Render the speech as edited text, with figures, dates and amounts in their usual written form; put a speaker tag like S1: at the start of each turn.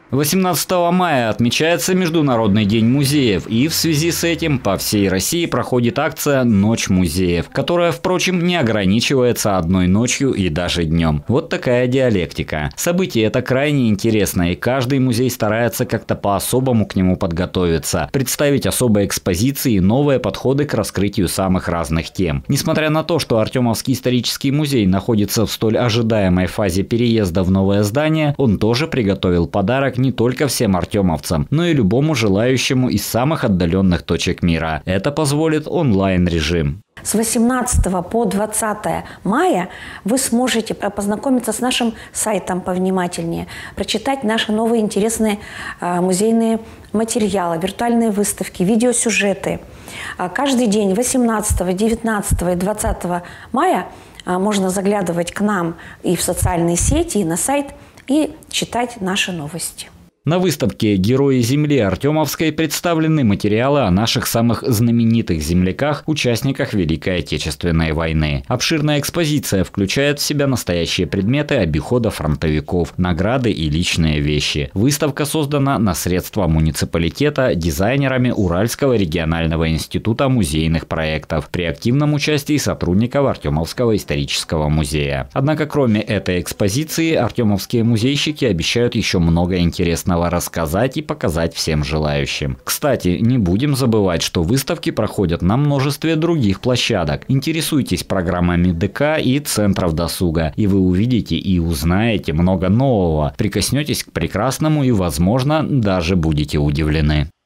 S1: 18 мая отмечается Международный день музеев, и в связи с этим по всей России проходит акция «Ночь музеев», которая, впрочем, не ограничивается одной ночью и даже днем. Вот такая диалектика. Событие это крайне интересно, и каждый музей старается как-то по-особому к нему подготовиться, представить особые экспозиции и новые подходы к раскрытию самых разных тем. Несмотря на то, что Артемовский исторический музей находится в столь ожидаемой фазе переезда в новое здание, он тоже приготовил подарок не только всем артемовцам, но и любому желающему из самых отдаленных точек мира. Это позволит онлайн-режим.
S2: С 18 по 20 мая вы сможете познакомиться с нашим сайтом повнимательнее, прочитать наши новые интересные музейные материалы, виртуальные выставки, видеосюжеты. Каждый день 18, 19 и 20 мая можно заглядывать к нам и в социальные сети, и на сайт, и читать наши новости.
S1: На выставке «Герои земли» Артемовской представлены материалы о наших самых знаменитых земляках, участниках Великой Отечественной войны. Обширная экспозиция включает в себя настоящие предметы обихода фронтовиков, награды и личные вещи. Выставка создана на средства муниципалитета дизайнерами Уральского регионального института музейных проектов при активном участии сотрудников Артемовского исторического музея. Однако, кроме этой экспозиции, артемовские музейщики обещают еще много интересного рассказать и показать всем желающим. Кстати, не будем забывать, что выставки проходят на множестве других площадок. Интересуйтесь программами ДК и центров досуга, и вы увидите и узнаете много нового, прикоснетесь к прекрасному и, возможно, даже будете удивлены.